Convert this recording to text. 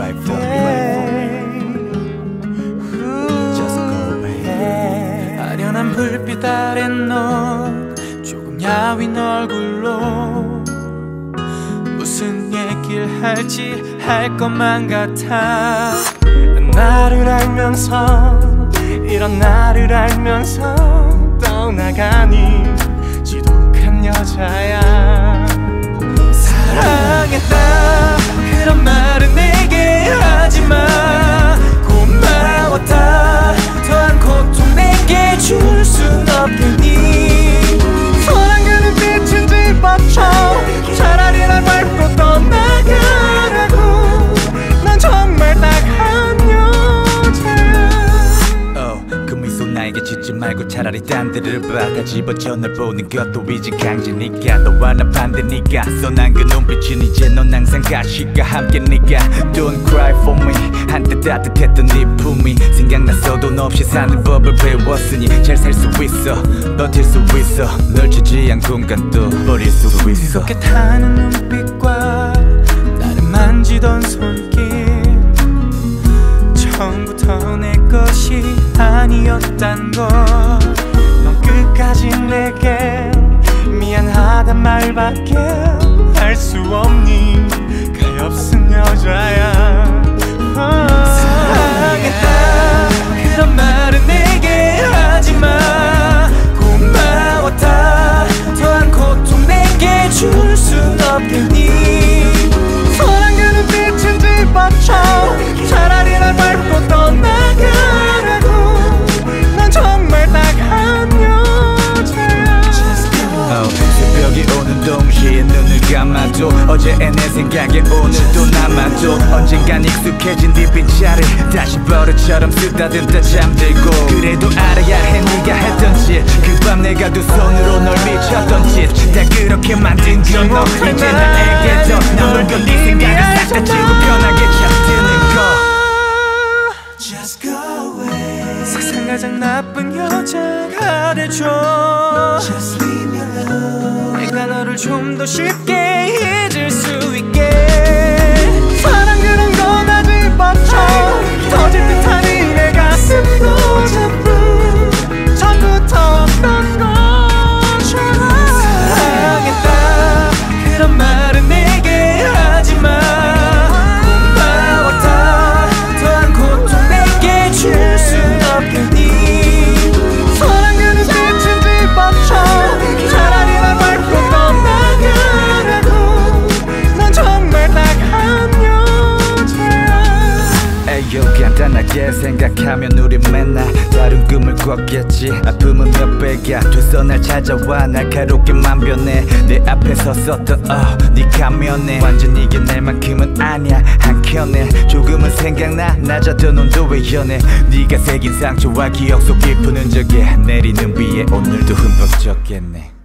right for me. Just go away. 아련한 불빛 아래 넌 조금 야윈 얼굴로 무슨 얘기를 할지 할 것만 같아. 나를 알면서 이런 나를 알면서 떠나가니 지독한 여자야. 사랑했다 그런 말은 내게 하지마. 고마웠다 더한 고통 내게 줄 순 없겠니. 선한 그 눈빛은 집어쳐 차라리 날 밟고 떠나가라고. 난 정말 딱 한 여자야. 그 미소 나에게 짓지 말고 차라리 딴 데를 봐. 다 집어쳐 널 보는 것도 위지강지니까. 너와 나 반대니까. 선한 그 눈빛은 이제 넌 항상 가시가 함께니까. Don't cry for me. 한때 따뜻했던 네 품이 생각났어도 너 없이 사는 법을 배웠으니 잘 살 수 있어 버틸 수 있어. 널 취지한 공간도 버릴 수 있어. 그렇게 타는 눈빛과 나를 만지던 손길 처음부터 내 것이 아니었단 걸. 넌 끝까지 내게 미안하단 말밖에 할 수 없니. 가엾은 여자야. 사랑했다 그런 말은 내게 하지마. 고마웠다 더한 고통 내게 줄 순 없겠니. 선한 그 눈빛은 집어쳐 차라리 날 밟고 떠나가라고. 난 정말 딱 한 여자야. 새벽이 오는 동시에 눈을 감아도 어제의 내 생각에 오늘도 남아도 언젠간 익숙해진 네 빗자를 다시 버릇처럼 쓰다듬다 잠들고. 그래도 알아야 해 네가 했던 짓. 그 밤 내가 두 손으로 널 미쳤던 짓 다 그렇게 만든 건 너. 이제 날 알게 돼. 난 물건 네 생각을 싹 다 지우고 편하게 잠드는 거. Just go away. 세상 가장 나쁜 여자가 돼줘. Just leave me alone. 내가 너를 좀 더 쉽게 잊을 수 있게. 사랑 그런 거 다 집어쳐 터질 듯한 이 내 가슴도 전부 처음부터 없던 것처럼. 사랑했다 그런 말은 내게 하지마. 고마웠다 더한 고통 내게 줄 순 없겠니. 선한 그 눈빛은 집어쳐 차라리 날 밟고 떠나가라고. 난 정말 딱 한 여자야. 에이요 간단하게 생각하면 우린 맨날 다른 꿈을 꿨겠지. 아픔은 몇 배가 돼서 날 찾아와 날카롭게만 변해. 내 앞에 섰었던 네 가면에 완전 이게 낼만큼은 아니야 한켠에. 조금은 생각나 낮았던 온도의 연애. 네가 새긴 상처와 기억 속 깊은 흔적에 내리는 비에 오늘도 흠뻑 젖겠네.